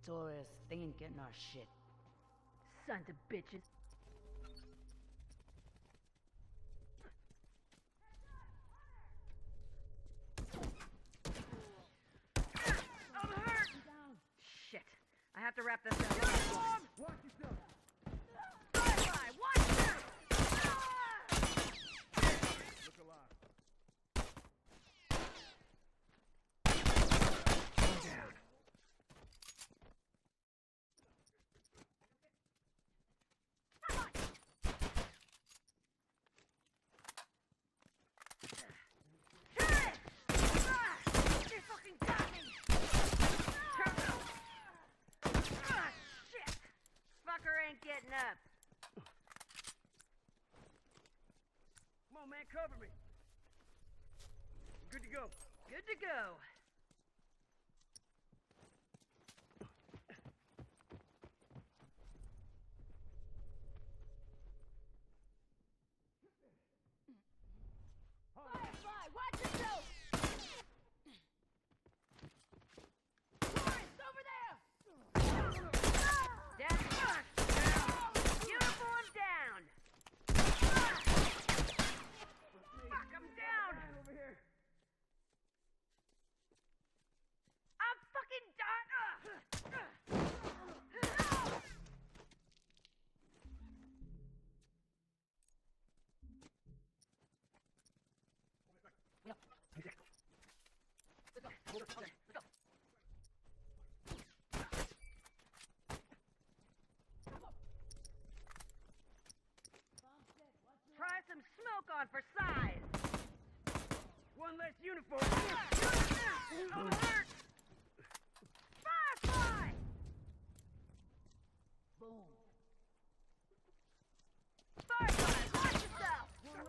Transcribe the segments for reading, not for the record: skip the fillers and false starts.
Tourists, they ain't getting our shit. Sons of bitches. I'm hurt! Shit. I have to wrap this up. Uniform! Watch yourself! Bye-bye! Watch this! Look alive. Go down. You fucking got me! Shit! Fucker ain't getting up. Come on, man, cover me. Good to go. Good to go. Firefly, watch yourself! Over there! Down. Uniform down. Fuck, I'm down. Over here. I'm fucking done. Try some smoke on for size. One less uniform. I'm hurt. Firefly. Boom. Firefly, watch yourself.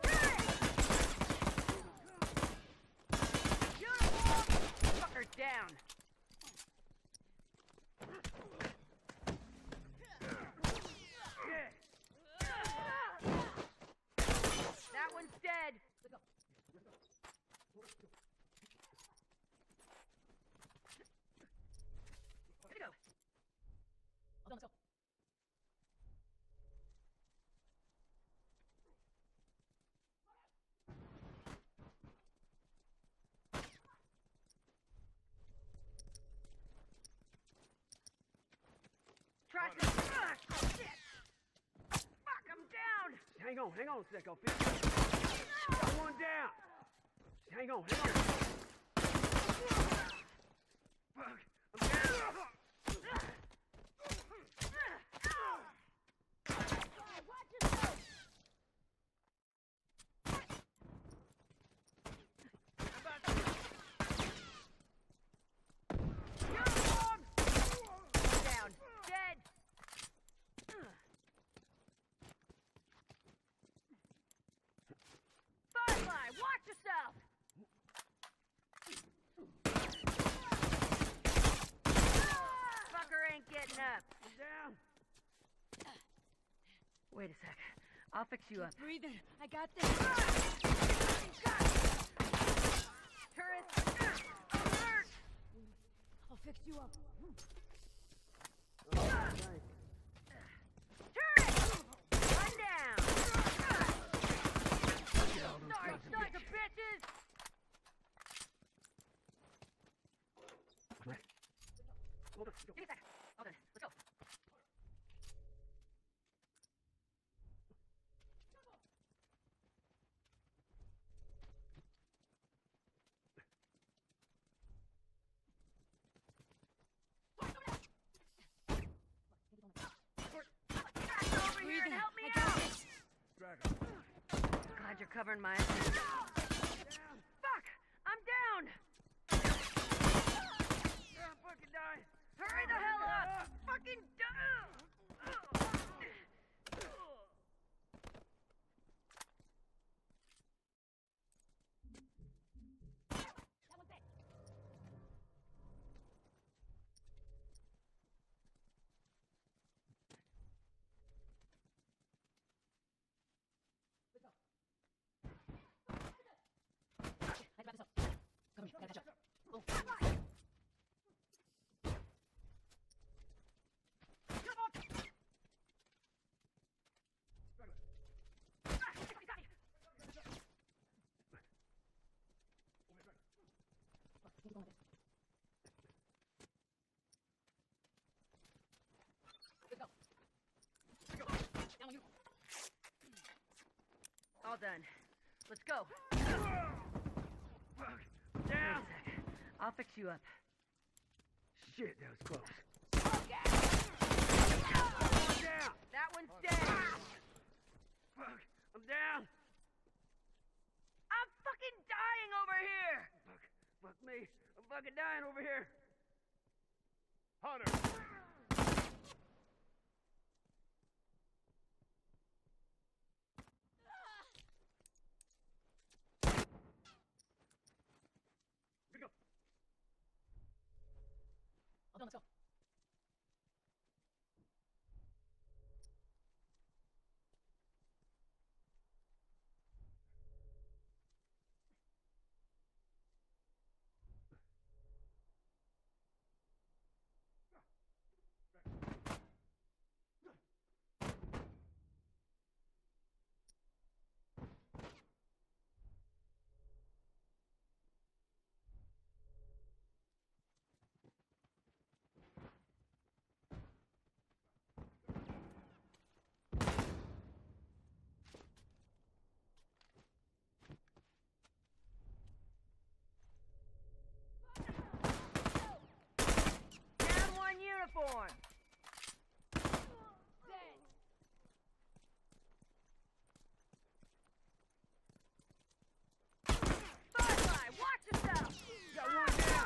Uniform. Fucker down. Yeah. That one's dead. Let's go. Let's go. Try some. Shit. Fuck, I'm down. Hang on a sec, I'll fix it. Got one down. Hang on. Fuck, I'm down. Watch yourself! Uniform. Down. Dead. Firefly, watch yourself. Fucker ain't getting up. I'm down. Wait a sec. I'll fix you up. Breathing. I got this. Tourist, I'm hurt. I'll fix you up. Tourist, run down. Sorry, sons of bitches. Hold on. Give me a sec. All done. Let's go. Over here and help me out. Drag him. Glad you're covering my ass. Fuck! I'm down! I'm fucking dying. Hurry the hell up! Fucking down! All done. Let's go. Fuck. Wait Down. a sec. I'll fix you up. Shit, that was close. Okay. One down. That one's dead. Fuck. I'm down. I'm fucking dying over here. Fuck me. I'm fucking dying over here. Hunter! We go. All done, let's go. Down one uniform. Dead. Firefly, watch yourself. Got one down.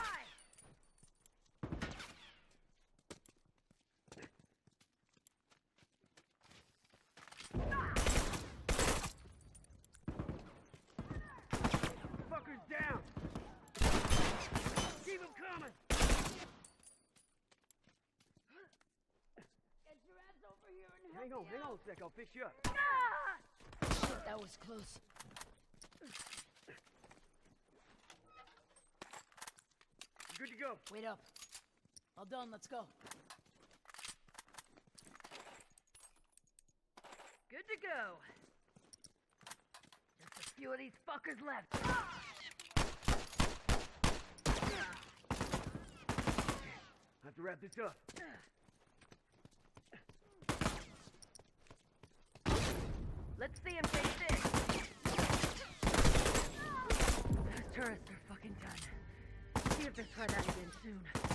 Fucker's down. Keep him coming. Get your ass over here and help Hang on me a out. sec. I'll fix you up. Shit, that was close. Good to go. Wait up. All done, let's go. Good to go. Just a few of these fuckers left. I have to wrap this up. Let's see him take this. Those tourists are fucking done. See if they try that again soon.